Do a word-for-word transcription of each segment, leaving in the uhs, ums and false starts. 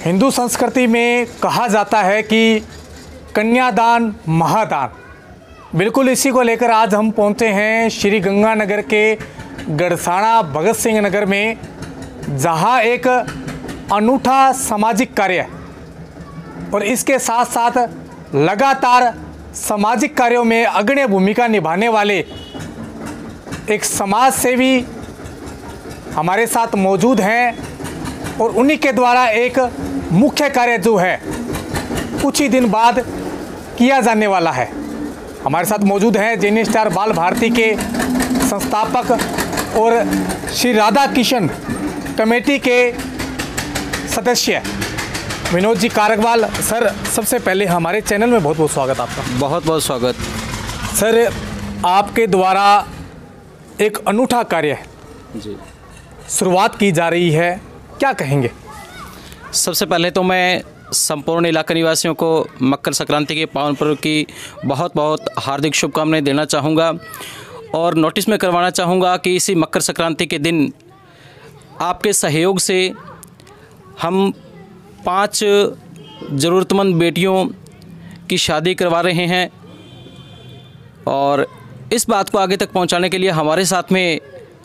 हिंदू संस्कृति में कहा जाता है कि कन्यादान महादान। बिल्कुल इसी को लेकर आज हम पहुंचे हैं श्री गंगानगर के गड़साना भगत सिंह नगर में, जहां एक अनूठा सामाजिक कार्य और इसके साथ साथ लगातार सामाजिक कार्यों में अग्रणी भूमिका निभाने वाले एक समाज सेवी हमारे साथ मौजूद हैं और उन्हीं के द्वारा एक मुख्य कार्य जो है कुछ ही दिन बाद किया जाने वाला है। हमारे साथ मौजूद हैं जेनी स्टार बाल भारती के संस्थापक और श्री राधा किशन कमेटी के सदस्य विनोद जी कारकवाल। सर, सबसे पहले हमारे चैनल में बहुत बहुत स्वागत आपका। बहुत बहुत स्वागत सर। आपके द्वारा एक अनूठा कार्य जी शुरुआत की जा रही है, क्या कहेंगे? सबसे पहले तो मैं संपूर्ण इलाका निवासियों को मकर संक्रांति के पावन पर्व की बहुत बहुत हार्दिक शुभकामनाएं देना चाहूँगा और नोटिस में करवाना चाहूँगा कि इसी मकर संक्रांति के दिन आपके सहयोग से हम पांच ज़रूरतमंद बेटियों की शादी करवा रहे हैं और इस बात को आगे तक पहुंचाने के लिए हमारे साथ में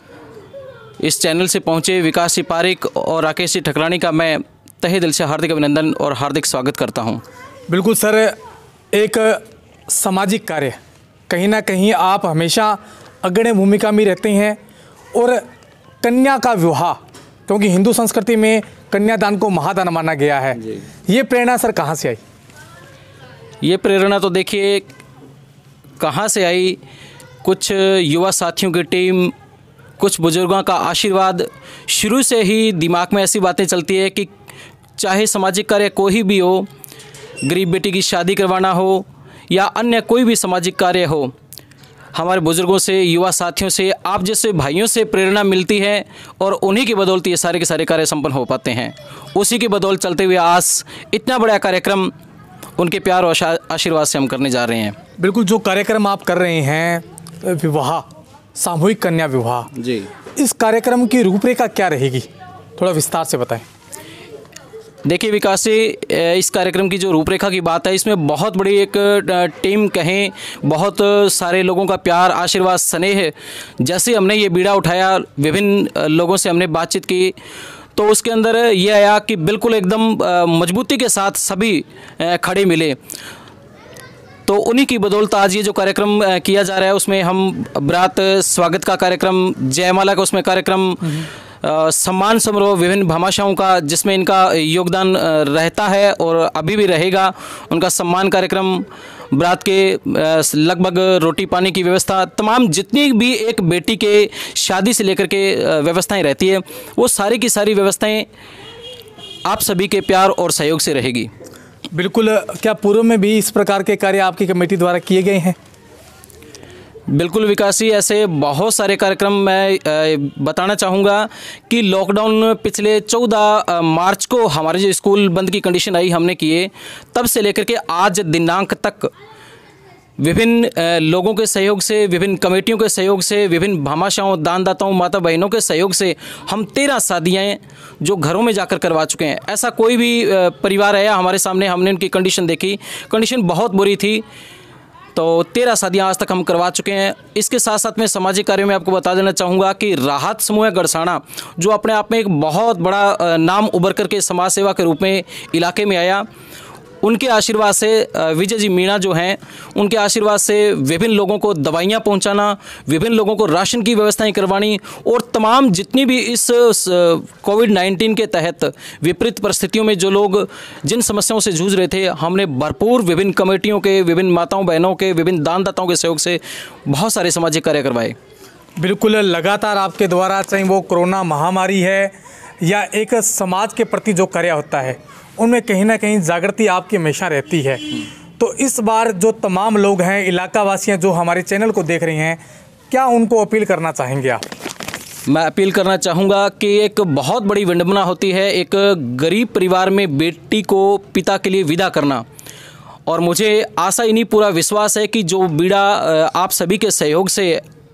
इस चैनल से पहुंचे विकास जी पारिक और राकेश जी ठकरानी का मैं तहे दिल से हार्दिक अभिनंदन और हार्दिक स्वागत करता हूं। बिल्कुल सर, एक सामाजिक कार्य, कहीं ना कहीं आप हमेशा अग्रणी भूमिका में रहते हैं और कन्या का विवाह, क्योंकि हिंदू संस्कृति में कन्यादान को महादान माना गया है, ये प्रेरणा सर कहाँ से आई? ये प्रेरणा तो देखिए कहाँ से आई, कुछ युवा साथियों की टीम, कुछ बुजुर्गों का आशीर्वाद। शुरू से ही दिमाग में ऐसी बातें चलती है कि चाहे सामाजिक कार्य कोई भी हो, गरीब बेटी की शादी करवाना हो या अन्य कोई भी सामाजिक कार्य हो, हमारे बुजुर्गों से, युवा साथियों से, आप जैसे भाइयों से प्रेरणा मिलती है और उन्हीं की बदौलत ये सारे के सारे कार्य संपन्न हो पाते हैं। उसी की बदौलत चलते हुए आज इतना बड़ा कार्यक्रम उनके प्यार और आशीर्वाद से हम करने जा रहे हैं। बिल्कुल, जो कार्यक्रम आप कर रहे हैं, विवाह, सामूहिक कन्या विवाह जी, इस कार्यक्रम की रूपरेखा क्या रहेगी, थोड़ा विस्तार से बताएं। देखिए विकास जी, इस कार्यक्रम की जो रूपरेखा की बात है, इसमें बहुत बड़ी एक टीम कहें, बहुत सारे लोगों का प्यार, आशीर्वाद, स्नेह, जैसे हमने ये बीड़ा उठाया, विभिन्न लोगों से हमने बातचीत की तो उसके अंदर ये आया कि बिल्कुल एकदम मजबूती के साथ सभी खड़े मिले। तो उन्हीं की बदौलत आज ये जो कार्यक्रम किया जा रहा है उसमें हम बारात स्वागत का कार्यक्रम, जयमाला का उसमें कार्यक्रम, सम्मान समारोह, विभिन्न भामाशाहों का जिसमें इनका योगदान रहता है और अभी भी रहेगा, उनका सम्मान कार्यक्रम, बारात के लगभग रोटी पानी की व्यवस्था, तमाम जितनी भी एक बेटी के शादी से लेकर के व्यवस्थाएं रहती है, वो सारी की सारी व्यवस्थाएं आप सभी के प्यार और सहयोग से रहेगी। बिल्कुल, क्या पूर्व में भी इस प्रकार के कार्य आपकी कमेटी द्वारा किए गए हैं? बिल्कुल विकास जी, ऐसे बहुत सारे कार्यक्रम मैं बताना चाहूँगा कि लॉकडाउन पिछले चौदह मार्च को हमारे जो स्कूल बंद की कंडीशन आई हमने किए, तब से लेकर के आज दिनांक तक विभिन्न लोगों के सहयोग से, विभिन्न कमेटियों के सहयोग से, विभिन्न भामाशाहों, दानदाताओं, माता बहनों के सहयोग से हम तेरह शादियाँ जो घरों में जाकर करवा चुके हैं। ऐसा कोई भी परिवार आया हमारे सामने, हमने उनकी कंडीशन देखी, कंडीशन बहुत बुरी थी, तो तेरह शादियाँ आज तक हम करवा चुके हैं। इसके साथ साथ में सामाजिक कार्यों में आपको बता देना चाहूँगा कि राहत समूह गड़साना, जो अपने आप में एक बहुत बड़ा नाम उभर करके समाज सेवा के रूप में इलाके में आया, उनके आशीर्वाद से, विजय जी मीणा जो हैं, उनके आशीर्वाद से विभिन्न लोगों को दवाइयाँ पहुँचाना, विभिन्न लोगों को राशन की व्यवस्थाएं करवानी और तमाम जितनी भी इस कोविड नाइन्टीन के तहत विपरीत परिस्थितियों में जो लोग जिन समस्याओं से जूझ रहे थे, हमने भरपूर विभिन्न कमेटियों के, विभिन्न माताओं बहनों के, विभिन्न दानदाताओं के सहयोग से बहुत सारे सामाजिक कार्य करवाए। बिल्कुल, लगातार आपके द्वारा, चाहे वो कोरोना महामारी है या एक समाज के प्रति जो कार्य होता है, उनमें कहीं ना कहीं जागृति आपकी हमेशा रहती है। तो इस बार जो तमाम लोग हैं, इलाका वासी हैं, जो हमारे चैनल को देख रहे हैं, क्या उनको अपील करना चाहेंगे आप? मैं अपील करना चाहूँगा कि एक बहुत बड़ी विडंबना होती है एक गरीब परिवार में बेटी को पिता के लिए विदा करना, और मुझे आशा ही नहीं पूरा विश्वास है कि जो बीड़ा आप सभी के सहयोग से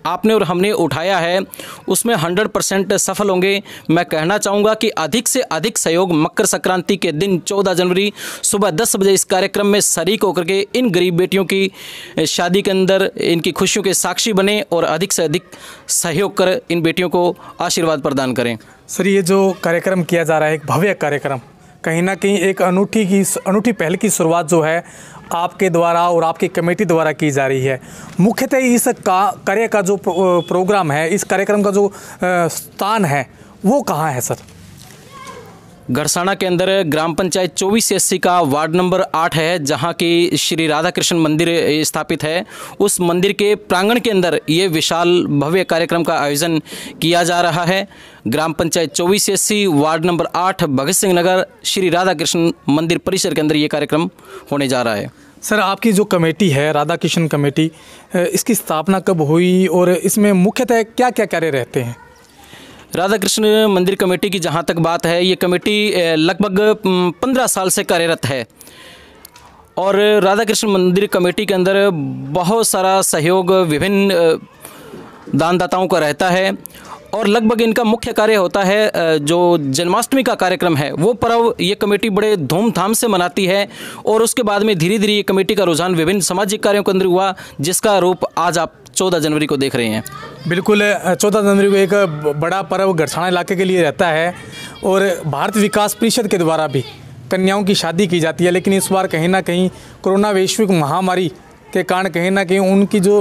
आपने और हमने उठाया है उसमें हंड्रेड परसेंट सफल होंगे। मैं कहना चाहूँगा कि अधिक से अधिक सहयोग मकर संक्रांति के दिन चौदह जनवरी सुबह दस बजे इस कार्यक्रम में शरीक होकर के इन गरीब बेटियों की शादी के अंदर इनकी खुशियों के साक्षी बने और अधिक से अधिक सहयोग कर इन बेटियों को आशीर्वाद प्रदान करें। सर, ये जो कार्यक्रम किया जा रहा है, एक भव्य कार्यक्रम, कहीं ना कहीं एक अनूठी की अनूठी पहल की शुरुआत जो है आपके द्वारा और आपकी कमेटी द्वारा की जा रही है। मुख्यतः इस का कार्य का जो प्रोग्राम है, इस कार्यक्रम का जो स्थान है वो कहाँ है सर? गड़साना के अंदर ग्राम पंचायत चौबीस अस्सी का वार्ड नंबर आठ है, जहां की श्री राधा कृष्ण मंदिर स्थापित है। उस मंदिर के प्रांगण के अंदर ये विशाल भव्य कार्यक्रम का आयोजन किया जा रहा है। ग्राम पंचायत चौबीस अस्सी वार्ड नंबर आठ भगत सिंह नगर श्री राधा कृष्ण मंदिर परिसर के अंदर ये कार्यक्रम होने जा रहा है। सर, आपकी जो कमेटी है राधा कृष्ण कमेटी, इसकी स्थापना कब हुई और इसमें मुख्यतः क्या क्या कार्य रहते हैं? राधा कृष्ण मंदिर कमेटी की जहाँ तक बात है, ये कमेटी लगभग पंद्रह साल से कार्यरत है और राधा कृष्ण मंदिर कमेटी के अंदर बहुत सारा सहयोग विभिन्न दानदाताओं का रहता है और लगभग इनका मुख्य कार्य होता है जो जन्माष्टमी का कार्यक्रम है, वो पर्व ये कमेटी बड़े धूमधाम से मनाती है और उसके बाद में धीरे धीरे ये कमेटी का रुझान विभिन्न सामाजिक कार्यों के अंदर हुआ, जिसका रूप आज आप चौदह जनवरी को देख रहे हैं। बिल्कुल, चौदह जनवरी को एक बड़ा पर्व गड़साना इलाके के लिए रहता है और भारत विकास परिषद के द्वारा भी कन्याओं की शादी की जाती है, लेकिन इस बार कहीं ना कहीं कोरोना वैश्विक महामारी के कारण कहीं ना कहीं उनकी जो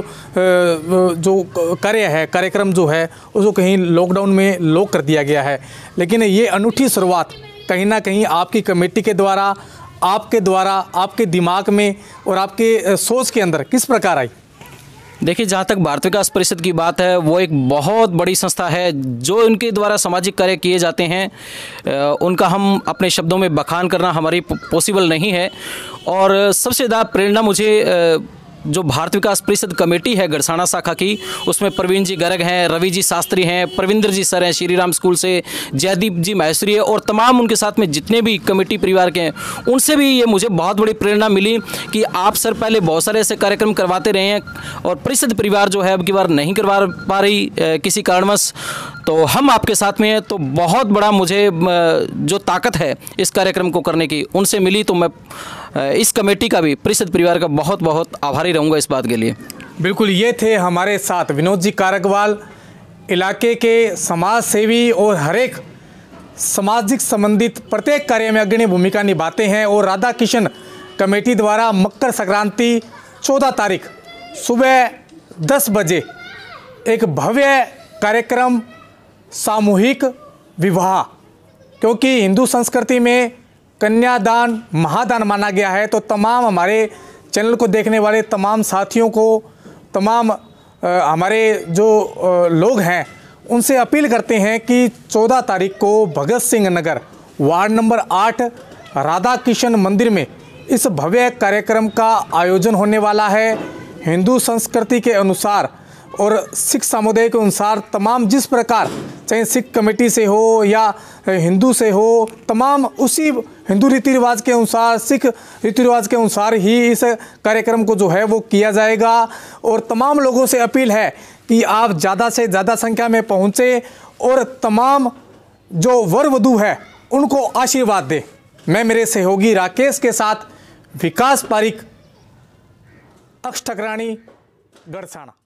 जो कार्य है, कार्यक्रम जो है, उसको कहीं लॉकडाउन में लॉक कर दिया गया है। लेकिन ये अनूठी शुरुआत कहीं ना कहीं आपकी कमेटी के द्वारा, आपके द्वारा, आपके दिमाग में और आपके सोच के अंदर किस प्रकार आई? देखिए, जहाँ तक भारत विकास परिषद की बात है, वो एक बहुत बड़ी संस्था है। जो इनके द्वारा सामाजिक कार्य किए जाते हैं उनका हम अपने शब्दों में बखान करना हमारी पॉसिबल नहीं है। और सबसे ज़्यादा प्रेरणा मुझे जो भारत विकास परिषद कमेटी है गड़साना शाखा की, उसमें प्रवीण जी गर्ग हैं, रवि जी शास्त्री हैं, प्रविंदर जी सर हैं श्री राम स्कूल से, जयदीप जी महेश्वरी है और तमाम उनके साथ में जितने भी कमेटी परिवार के हैं, उनसे भी ये मुझे बहुत बड़ी प्रेरणा मिली कि आप सर पहले बहुत सारे ऐसे कार्यक्रम करवाते रहे हैं और परिषद परिवार जो है अब की बार नहीं करवा पा रही किसी कारणवश, तो हम आपके साथ में हैं। तो बहुत बड़ा मुझे जो ताकत है इस कार्यक्रम को करने की उनसे मिली, तो मैं इस कमेटी का भी, परिषद परिवार का बहुत बहुत आभारी रहूँगा इस बात के लिए। बिल्कुल, ये थे हमारे साथ विनोद जी कारकवाल, इलाके के समाज सेवी और हर एक सामाजिक संबंधित प्रत्येक कार्य में अग्रणी भूमिका निभाते हैं और राधा कृष्ण कमेटी द्वारा मकर संक्रांति चौदह तारीख सुबह दस बजे एक भव्य कार्यक्रम सामूहिक विवाह, क्योंकि हिंदू संस्कृति में कन्यादान महादान माना गया है, तो तमाम हमारे चैनल को देखने वाले तमाम साथियों को, तमाम आ, हमारे जो आ, लोग हैं उनसे अपील करते हैं कि चौदह तारीख को भगत सिंह नगर वार्ड नंबर आठ राधा कृष्ण मंदिर में इस भव्य कार्यक्रम का आयोजन होने वाला है। हिंदू संस्कृति के अनुसार और सिख समुदाय के अनुसार तमाम जिस प्रकार, चाहे सिख कमेटी से हो या हिंदू से हो, तमाम उसी हिंदू रीति रिवाज के अनुसार, सिख रीति रिवाज के अनुसार ही इस कार्यक्रम को जो है वो किया जाएगा। और तमाम लोगों से अपील है कि आप ज़्यादा से ज़्यादा संख्या में पहुँचे और तमाम जो वर वधू है उनको आशीर्वाद दें। मैं मेरे सहयोगी राकेश के साथ विकास पारिक, अक्ष ठकरानी, गड़साना।